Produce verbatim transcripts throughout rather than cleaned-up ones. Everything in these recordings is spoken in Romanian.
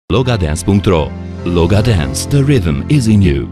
logadance punct ro. Logadance, the rhythm is in you.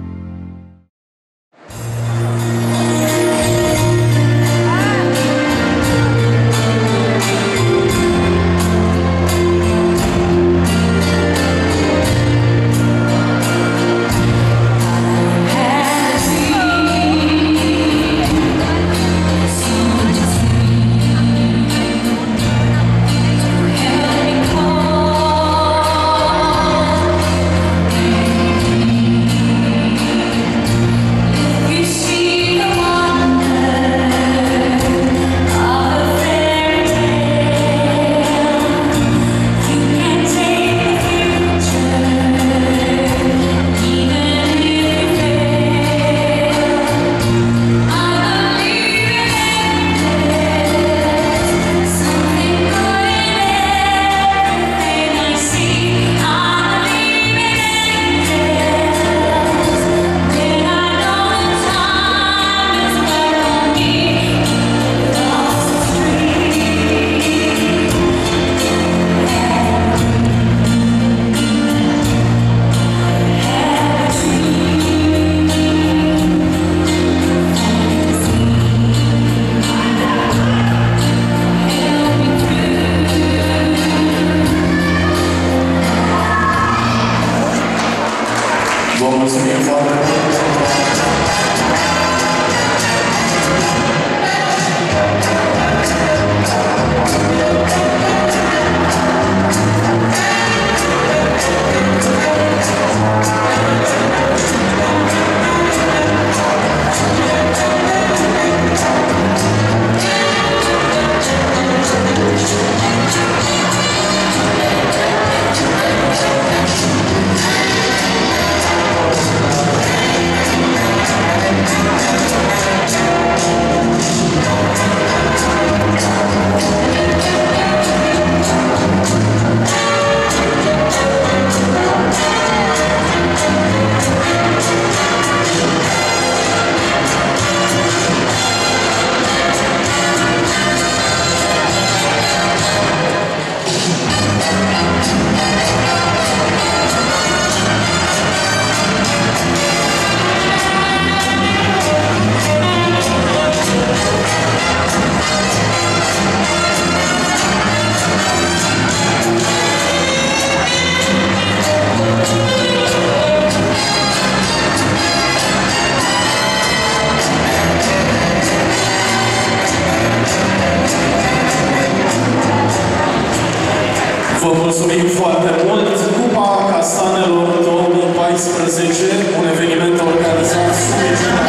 Vă mulțumim foarte mult! Cupa Castanelor două mii paisprezece, un eveniment organizat sub egida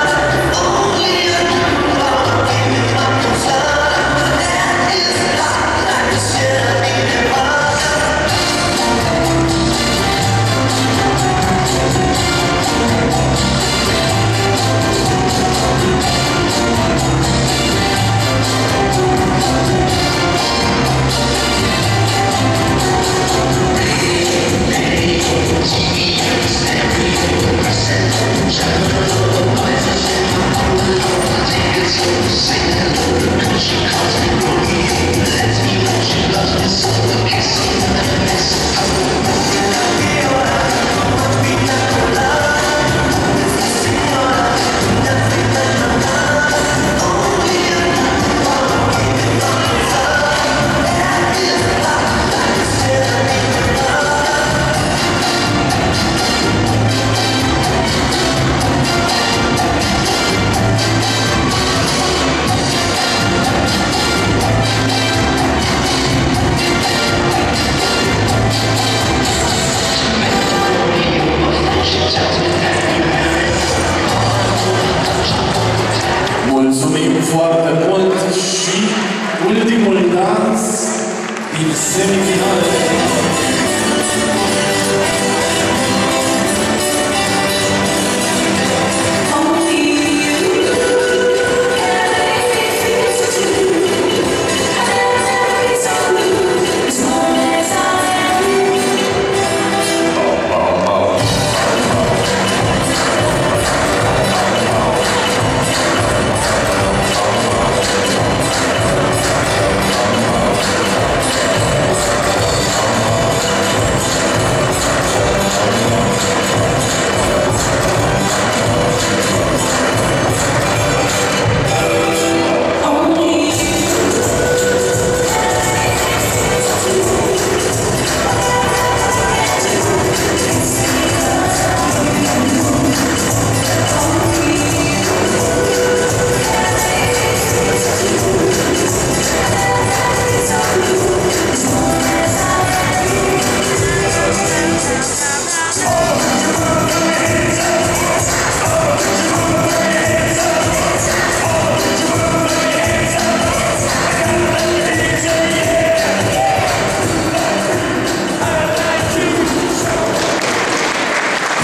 Mulțumim foarte mult și ultimul dans din semifinale.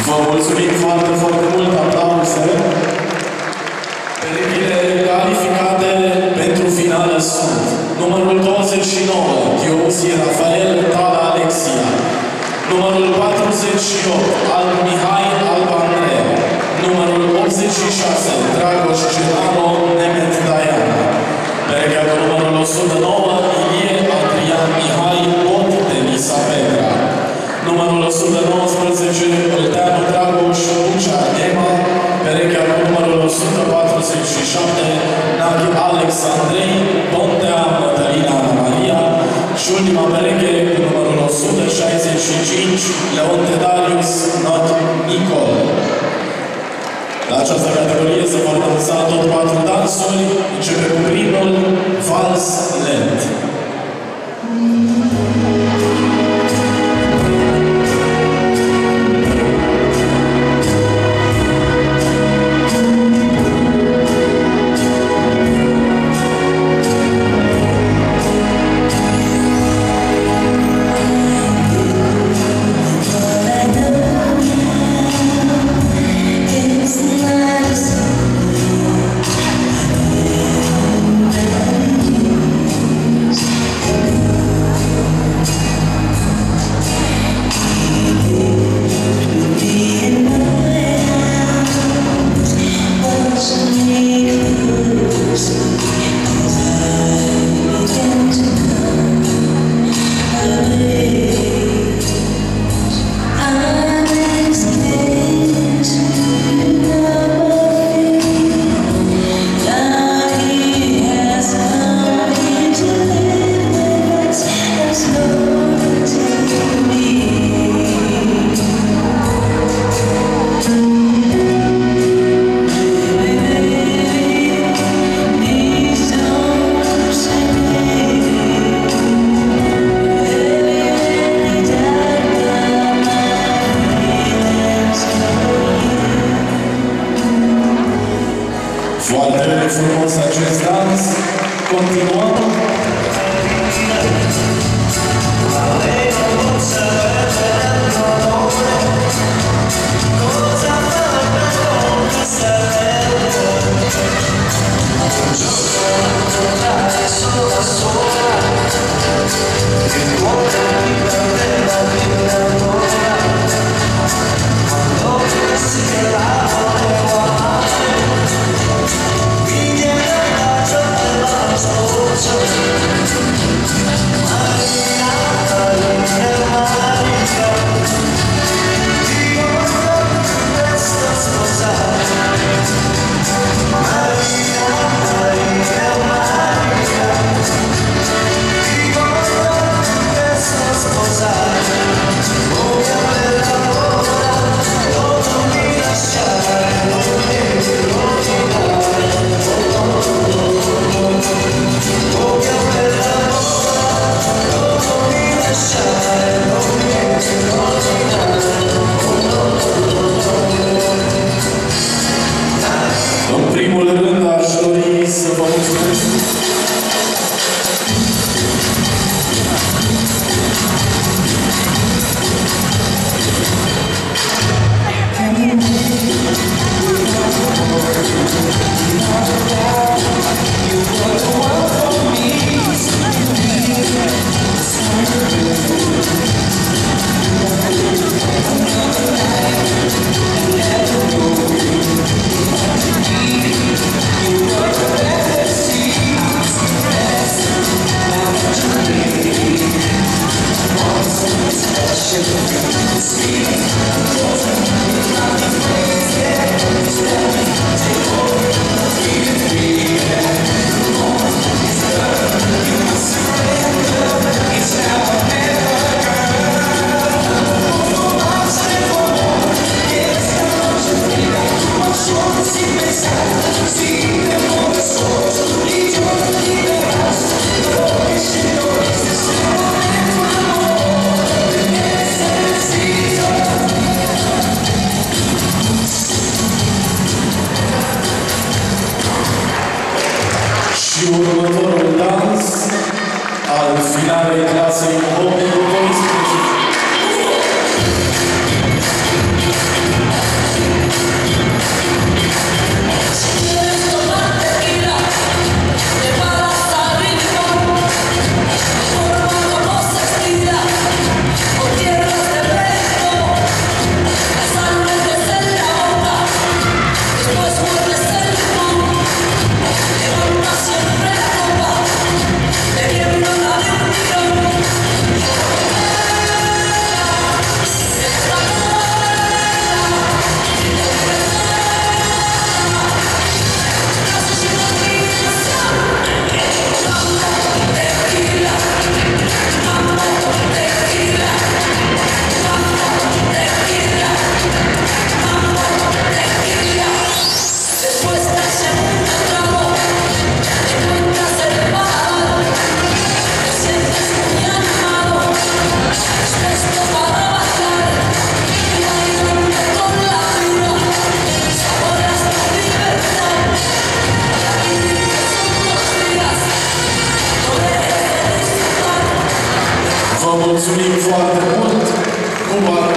Vă mulțumim foarte, foarte mult, aplauze. Perechile calificate pentru finală sunt numărul douăzeci și nouă, Gheozi Rafael Tala Alexia, numărul patruzeci și opt, Alb Mihai Alba Andreea, numărul optzeci și șase, Dragoș Genaro Nemet Diana, perechea cu numărul o sută nouă, Ilie Adrian Mihai Bot Denisa Petra, numărul o sută nouăsprezece, Olteanu Dragoș Lucea Ema, perechea cu numărul o sută patruzeci și șapte, Naghi Alex Andrei, Pontea Mătălina Ana Maria și ultima pereche cu numărul o sută șaizeci și cinci, Leonte Darius Not Nicol. La această categorie se vor dansa tot patru dansuri, începe cu primul, Vals Lent. Foarte frumos acest dans. Continuăm. În primul rând, aș dori să vă mulțumesc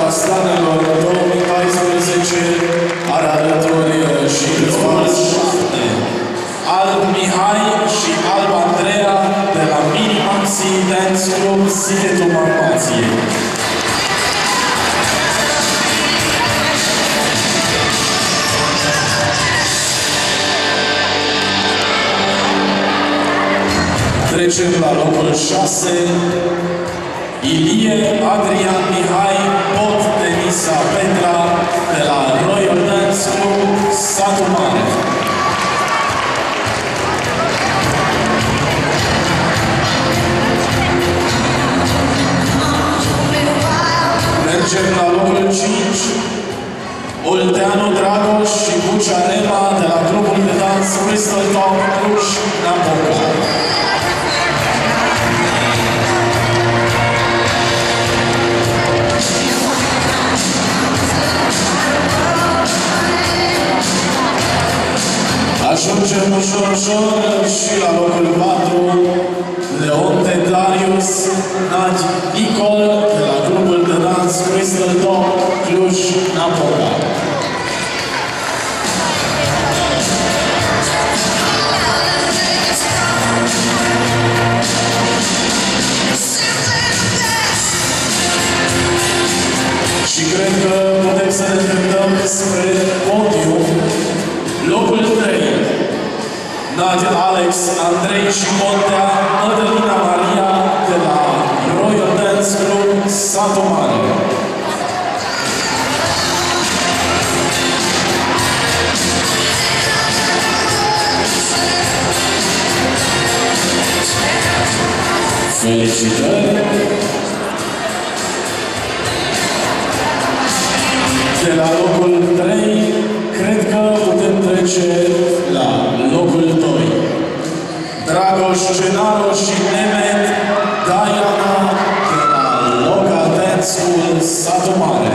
Slanelor două mii paisprezece are alături și câțiva șapte. Alb Mihai și Alb Andreea de la Mini Maxi Dance Club Sigetul Marmației. Trecem la locul șase. Ilie Adrian Mihai Pot Denisa Petra de la Royal Dance Club Satu Mare. Mergem la locul cinci. Olteanu Dragoș și Bucea Rema de la grupul de dans Crystal Top Cluj Napoca. Ajungem ușor, ușor și la locul patru, Leonte Darius Nagi Nicol de la grupul de dans Crystal Top Cluj Napoca. Și cred că putem să ne îndreptăm spre podium. Locul trei. Nadia Alex, Andrei și Montea, Mădălina Maria de la Royal Dance Club Satu Mare. Felicitări! De la locul trei, cred că putem trece la locul doi. Dragoș Genaru și Nemet Diana de la Loga Dance School Satu Mare.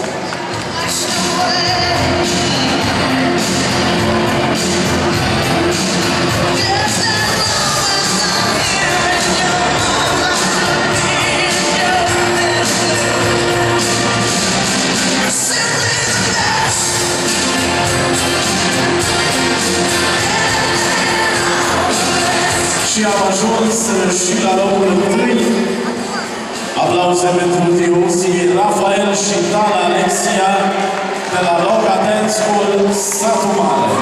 Și am ajuns și la locul întâi. Aplauze pentru Tiusi, Rafael și Dana Alexia de la Loga Dance School Satu Mare.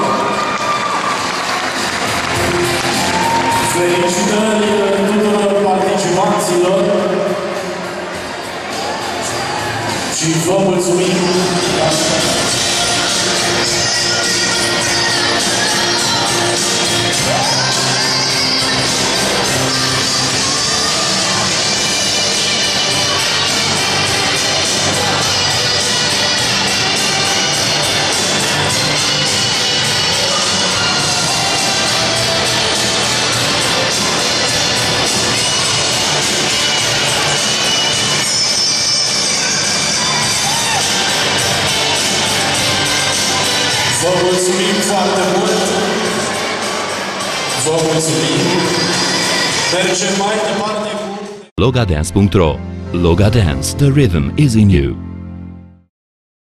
Felicitări tuturor participanților și vă mulțumim. Vă mulțumim foarte mult! Vă mulțumim! Mergem mai departe cu... logadance punct ro. Loga Dance, the rhythm is in you.